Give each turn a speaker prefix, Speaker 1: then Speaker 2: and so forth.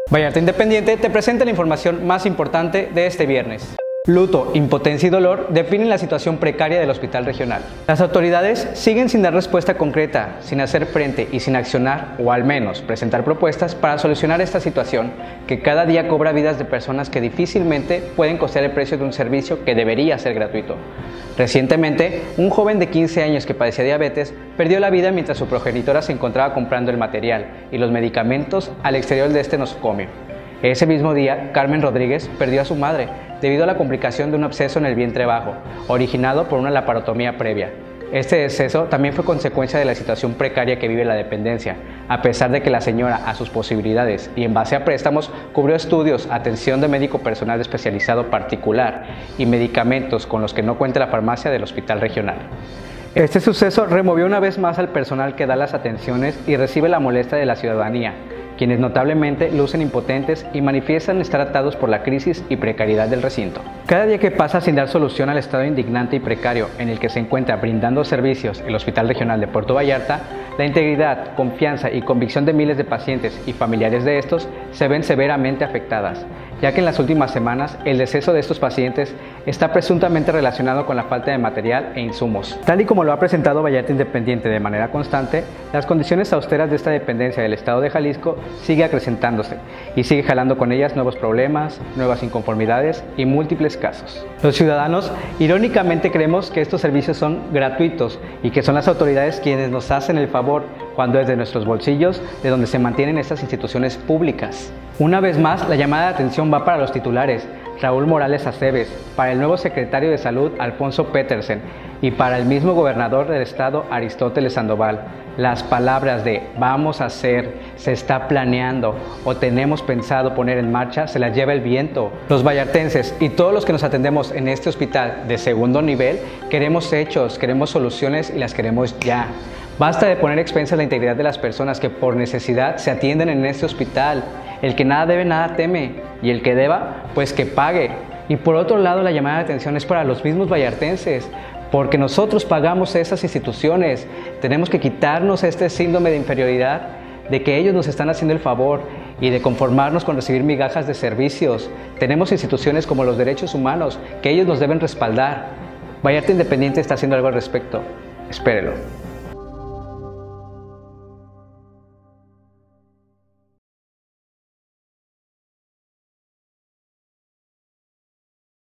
Speaker 1: Vallarta Independiente te presenta la información más importante de este viernes. Luto, impotencia y dolor definen la situación precaria del hospital regional. Las autoridades siguen sin dar respuesta concreta, sin hacer frente y sin accionar, o al menos presentar propuestas para solucionar esta situación que cada día cobra vidas de personas que difícilmente pueden costear el precio de un servicio que debería ser gratuito. Recientemente, un joven de 15 años que padecía diabetes perdió la vida mientras su progenitora se encontraba comprando el material y los medicamentos al exterior de este nosocomio. Ese mismo día, Carmen Rodríguez perdió a su madre debido a la complicación de un absceso en el vientre bajo, originado por una laparotomía previa. Este deceso también fue consecuencia de la situación precaria que vive la dependencia, a pesar de que la señora, a sus posibilidades y en base a préstamos, cubrió estudios, atención de médico personal especializado particular y medicamentos con los que no cuenta la farmacia del hospital regional. Este suceso removió una vez más al personal que da las atenciones y recibe la molestia de la ciudadanía, quienes notablemente lucen impotentes y manifiestan estar atados por la crisis y precariedad del recinto. Cada día que pasa sin dar solución al estado indignante y precario en el que se encuentra brindando servicios el Hospital Regional de Puerto Vallarta, la integridad, confianza y convicción de miles de pacientes y familiares de estos se ven severamente afectadas, ya que en las últimas semanas el deceso de estos pacientes está presuntamente relacionado con la falta de material e insumos. Tal y como lo ha presentado Vallarta Independiente de manera constante, las condiciones austeras de esta dependencia del estado de Jalisco sigue acrecentándose y sigue jalando con ellas nuevos problemas, nuevas inconformidades y múltiples casos. Los ciudadanos irónicamente creemos que estos servicios son gratuitos y que son las autoridades quienes nos hacen el favor cuando es de nuestros bolsillos de donde se mantienen estas instituciones públicas. Una vez más, la llamada de atención va para los titulares Raúl Morales Aceves, para el nuevo secretario de Salud Alfonso Petersen y para el mismo gobernador del estado Aristóteles Sandoval. Las palabras de vamos a hacer, se está planeando o tenemos pensado poner en marcha se las lleva el viento. Los vallartenses y todos los que nos atendemos en este hospital de segundo nivel queremos hechos, queremos soluciones y las queremos ya. Basta de poner a expensas la integridad de las personas que por necesidad se atienden en este hospital. El que nada debe, nada teme, y el que deba, pues que pague. Y por otro lado, la llamada de atención es para los mismos vallartenses, porque nosotros pagamos esas instituciones. Tenemos que quitarnos este síndrome de inferioridad, de que ellos nos están haciendo el favor y de conformarnos con recibir migajas de servicios. Tenemos instituciones como los derechos humanos, que ellos nos deben respaldar. Vallarta Independiente está haciendo algo al respecto. Espérelo.